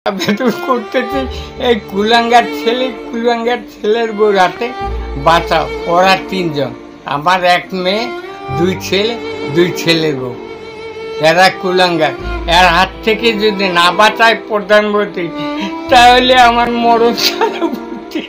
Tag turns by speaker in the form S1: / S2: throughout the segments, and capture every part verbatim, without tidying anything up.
S1: আবেদন করতেছি এই কুলাঙ্গার ছেলে কুলাঙ্গার ছেলের বউ রাতে বাঁচাও। ওরা তিনজন, আমার এক মেয়ে, দুই ছেলে, দুই ছেলের বউ। এরা কুলাঙ্গার, এর হাত থেকে যদি না বাঁচায় প্রধানমন্ত্রী, তাহলে আমার মরণ ছাড়া বুদ্ধি।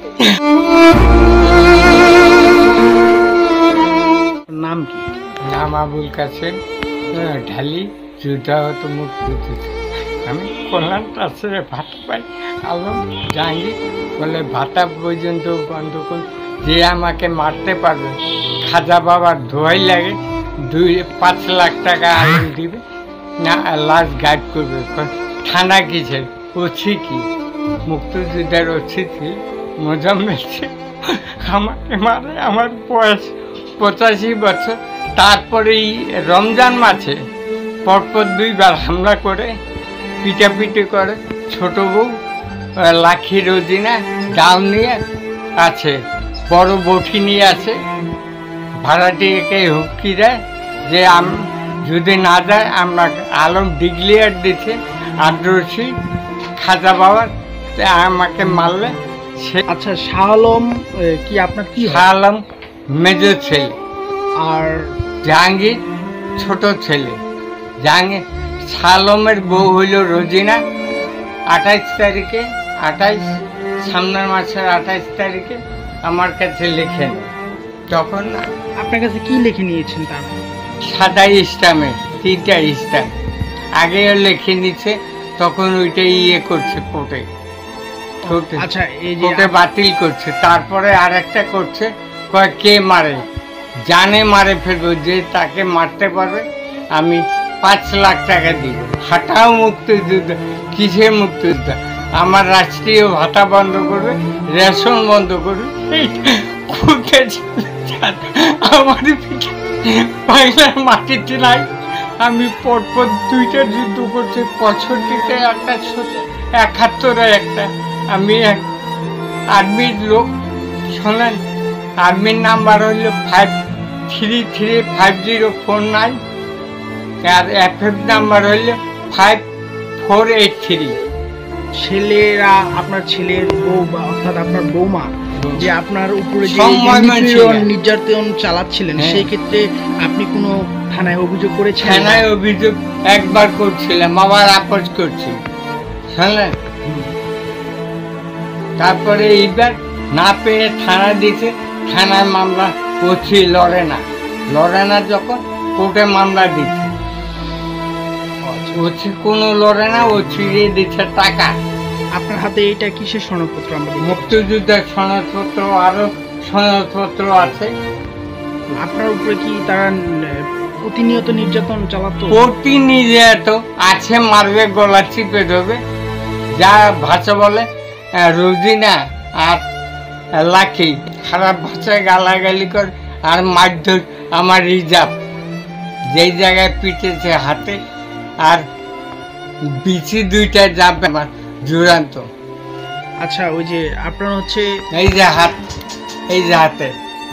S2: নাম কি?
S1: নাম আবুল কাসেম, ঢালি যুদ্ধাহত মুক্তি। আমি কল্যাণ ট্রাস্টে ভাতা পাই। আলম জাহাঙ্গীর বলে ভাতা পর্যন্ত বন্ধ কর, যে আমাকে মারতে পারবে খাজা বাবার ধোয়াই লাগে দুই পাঁচ লাখ টাকা আলম দিবে না, লাশ গাইড করবে। থানা কিসের ওছি কি মুক্তিযুদ্ধের ওছি ছিল মোজাম্মেল ছিল, আমাকে মারে। আমার বয়স পঁচাশি বছর। তারপরে এই রমজান মাসে পরপর দুইবার হামলা করে পিটাপিটি করে। ছোট বউ লাখি রোজিনা ডাল নিয়ে আছে, বড় বটি নিয়ে আছে। ভাড়াটিকে হুমকি দেয় যে আমি যদি না যায় আমরা আলম ডিক্লিয়ার দিচ্ছে আদ্রসী খাজা বাবার, আমাকে মারলে সে।
S2: আচ্ছা, শাহ আলম কি আপনার কি?
S1: শাহ আলম মেজর ছেলে
S2: আর
S1: জাহাঙ্গীর ছোট ছেলে। জাহাঙ্গীর শাহ আলমের বউ হইল রোজিনা। আঠাইশ তারিখে আঠাইশ সামনের মাসের আঠাইশ তারিখে আমার কাছে লিখে নেয়। তখন
S2: আপনার কাছে কি লিখে নিয়েছেন? তার
S1: সাদা স্টামে তিনটা স্টাম আগেও লিখে নিচ্ছে, তখন ওইটাই ইয়ে করছে কোর্টে।
S2: আচ্ছা, এই যে
S1: কোর্টে বাতিল করছে। তারপরে আর একটা করছে, কয় কে মারে, জানে মারে ফেলবো, যে তাকে মারতে পারবে আমি পাঁচ লাখ টাকা দিব। হাঁটাও মুক্তিযুদ্ধ, কিসের মুক্তিযুদ্ধ? আমার রাষ্ট্রীয় ভাতা বন্ধ করবে, রেশন বন্ধ করবে। আমার পিঠে পয়সার মাটিতে নাই। আমি পরপর দুইটা যুদ্ধ করছি, পঁয়ষট্টিতে একটা, একাত্তরে একটা। আমি এক আর্মির লোক, শোনেন, আর্মির নাম্বার হইল five three three five zero four nine, আর এফ এফ নাম্বার হইল ফাইভ ফোর এইট থ্রি।
S2: ছেলেরা, আপনার ছেলের বউ বা অর্থাৎ আপনার বৌমা যে আপনার উপরে যে নির্যাতন চালাচ্ছিলেন, সেই ক্ষেত্রে আপনি কোনো থানায় অভিযোগ করেছেন?
S1: থানায় অভিযোগ একবার করছিলাম, আবার আপোষ করছি, শুনলেন। তারপরে এইবার না পেয়ে থানা দিছে, থানায় মামলা করছি। লড়ে না, লড়ে না যখন কোর্টে মামলা দিচ্ছে, ওছি কোনো লড়ে না, ও ছিঁড়িয়ে দিচ্ছে টাকা।
S2: আপনার হাতে এটা কিসের সনদপত্র?
S1: মুক্তিযুদ্ধের সনদপত্র, আরো সনদপত্র আছে।
S2: আপনার উপরে কি তারা প্রতিনিয়ত নির্যাতন চালাতো?
S1: প্রতিনিয়ত আছে, মারবে, গলা চিপে ধরবে, যা ভাষা বলে। রোজিনা আর লাখি খারাপ ভাষায় গালাগালি করে, আর মারধর আমার রিজার্ভ যেই জায়গায় পিটেছে হাতে, আর বিচি দুইটা যাবে আমার জুড়ান্ত।
S2: আচ্ছা, ওই যে আপনার হচ্ছে
S1: এই যে হাত, এই যে হাতে,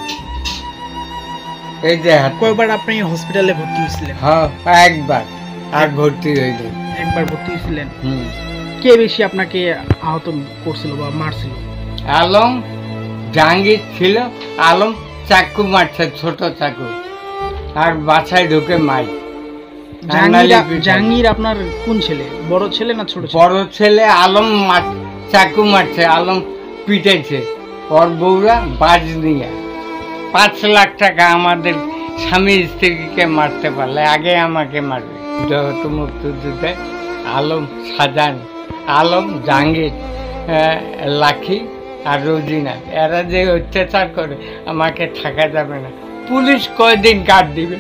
S1: এই যে হাত।
S2: কয়বার আপনি হসপিটালে ভর্তি হয়েছিলেন?
S1: হ্যাঁ, একবার। আর ভর্তি হইলেন?
S2: একবার ভর্তি হয়েছিলেন।
S1: হুম।
S2: কে বেশি আপনাকে আহত করছিল বা মারছিল?
S1: আলম জাহাঙ্গীর ছিল। আলম চাকু মারছে, ছোট চাকু, আর বাসায় ঢুকে মাই।
S2: জাহাঙ্গীর আপনার কোন ছেলে, বড় ছেলে না ছোট?
S1: বড় ছেলে। আলম চাকু মারছে, আলম পিটেছে। ওর বউরা বাজ নিয়ে পাঁচ লাখ টাকা আমাদের স্বামী স্ত্রীকে মারতে পারলে আগে আমাকে মারবে। যত মুক্তিযুদ্ধে আলম, সাজান, আলম, জাহাঙ্গীর, লাখি আর রোজিনা, এরা যে অত্যাচার করে আমাকে থাকা যাবে না। পুলিশ কয়দিন গার্ড দিবে,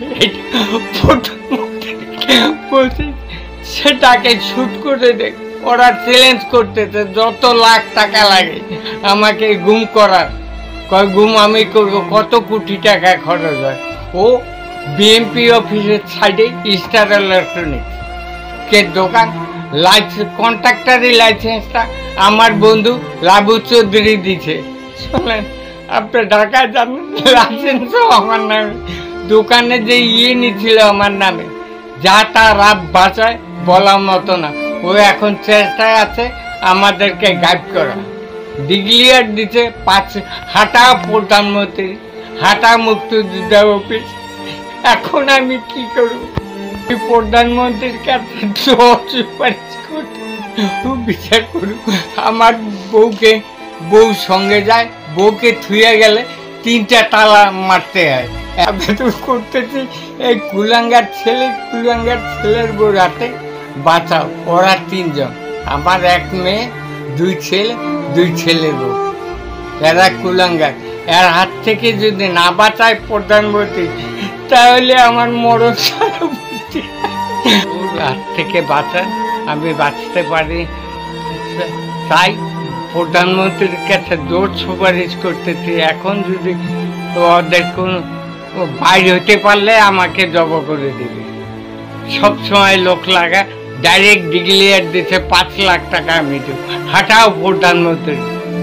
S1: সেটাকে শুট করে দেখ। ওরা চ্যালেঞ্জ করতেছে যত লাখ টাকা লাগে আমাকে গুম করার, কয় গুম আমি করবো, কত কোটি টাকা খরচ হয়। ও বিএমপি অফিসের সাইডে স্টার ইলেকট্রনিক্স কে দোকান, লাইসেন্স, কন্ট্রাক্টারি লাইসেন্সটা আমার বন্ধু লাবু চৌধুরী দিছে। শোনেন, আপনি ঢাকায় যাবেন, লাইসেন্সও আমার নামে, দোকানে যে ইয়ে নিছিল আমার নামে, যা তা রাত বাঁচায় বলার মতো না। ও এখন চেষ্টায় আছে আমাদেরকে গাইড করা। ডিক্লিয়ার দিতে পাঁচ হাটা প্রধানমন্ত্রী, হাটা মুক্তিযোদ্ধা অফিস। এখন আমি কি করব? প্রধানমন্ত্রীর কাছে সুপারিশ করতে বিচার করুক। আমার বউকে, বউ সঙ্গে যায়, বউকে থুয়ে গেলে তিনটা তালা মারতে হয়। আবেদন করতেছি এই কুলাঙ্গার ছেলে, কুলাঙ্গার ছেলের বউ রাতে বাঁচাও। ওরা তিনজন, আমার এক মেয়ে, দুই ছেলে, দুই ছেলের বউ। এরা কুলাঙ্গার, এর হাত থেকে যদি না বাঁচায় প্রধানমন্ত্রী, তাহলে আমার মরণ ওর হাত থেকে বাঁচান, আমি বাঁচতে পারি। তাই প্রধানমন্ত্রীর কাছে জোর সুপারিশ করতেছি। এখন যদি ওদের কোনো বাইরে হতে পারলে আমাকে জব করে দেবে। সবসময় লোক লাগা, ডাইরেক্ট ডিক্লিয়ার দিচ্ছে পাঁচ লাখ টাকা আমি দেব। হাঁটাও প্রধানমন্ত্রী।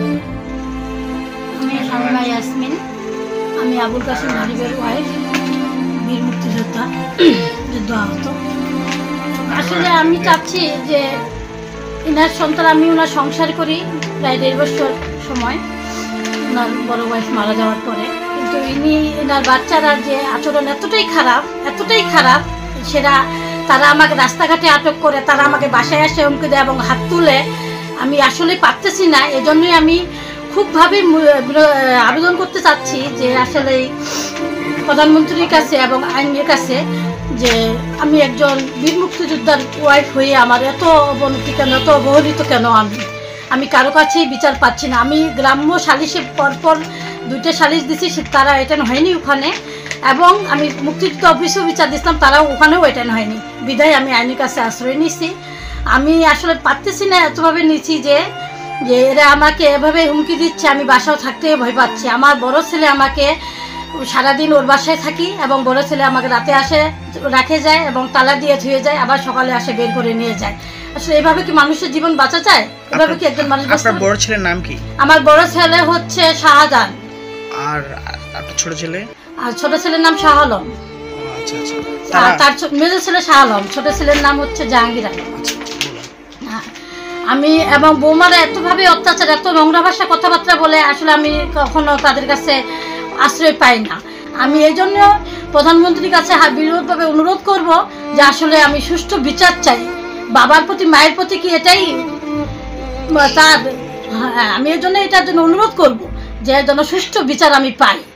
S3: আমি আলমা ইয়াসমিন, আমি আবুল কাসেম হানিফের ওয়াইফ, বীর মুক্তিযোদ্ধা, যুদ্ধ আহত। আসলে আমি চাচ্ছি যে এনার সন্তান, আমি ওনার সংসার করি প্রায় দেড় বছর সময়, ওনার বড় ওয়াইফ মারা যাওয়ার পরে। কিন্তু ইনি এনার বাচ্চারা যে আচরণ এতটাই খারাপ, এতটাই খারাপ, সেটা তারা আমাকে রাস্তাঘাটে আটক করে, তারা আমাকে বাসায় আসে হুমকি দেয় এবং হাত তুলে। আমি আসলে পারতেছি না, এজন্যই আমি খুবভাবে আবেদন করতে চাচ্ছি যে আসলে প্রধানমন্ত্রীর কাছে এবং আইনের কাছে, যে আমি একজন বীর মুক্তিযোদ্ধার ওয়াইফ হয়ে আমার এত অবনতি কেন, এত অবহেলিত কেন? আমি আমি কারো কাছেই বিচার পাচ্ছি না। আমি গ্রাম্য সালিশে পরপর দুইটা সালিশ দিছি, তারা এটেন হয়নি ওখানে, এবং আমি মুক্তিযুদ্ধ অফিসেও বিচার দিচ্ছিলাম, তারাও ওখানেও এটেন হয়নি। বিধায় আমি আইনের কাছে আশ্রয় নিছি। আমি আসলে পারতেছি না, এতভাবে নিচ্ছি যে যে এরা আমাকে এভাবে হুমকি দিচ্ছে, আমি বাসাও থাকতে ভয় পাচ্ছি। আমার বড় ছেলে আমাকে সারাদিন ওর বাসায় থাকি, এবং বড় ছেলে আমাকে রাতে আসে রাখে যায় এবং তালা দিয়ে ধুয়ে যায়, আবার সকালে আসে বের করে নিয়ে যায়। আসলে এভাবে কি মানুষের জীবন বাঁচা যায়? এভাবে কি একজন মানুষ?
S2: আপনার বড় ছেলের নাম কি?
S3: আমার বড় ছেলে হচ্ছে শাহজাহান।
S2: আর আপনার ছোট ছেলে?
S3: আর ছোট ছেলের নাম শাহ আলম।
S2: আচ্ছা আচ্ছা।
S3: আর তার মেজো ছেলে শাহ আলম, ছোট ছেলের নাম হচ্ছে জাহাঙ্গীর আলম। আমি এবং বৌমারা এতভাবে অত্যাচার, এত নোংরা ভাষা কথাবার্তা বলে, আসলে আমি কখনো তাদের কাছে আশ্রয় পাই না। আমি এই জন্য প্রধানমন্ত্রীর কাছে বিরোধভাবে অনুরোধ করব যে আসলে আমি সুষ্ঠু বিচার চাই। বাবার প্রতি, মায়ের প্রতি কি এটাই তার? হ্যাঁ, আমি এই জন্য এটার জন্য অনুরোধ করব যে যেন সুষ্ঠু বিচার আমি পাই।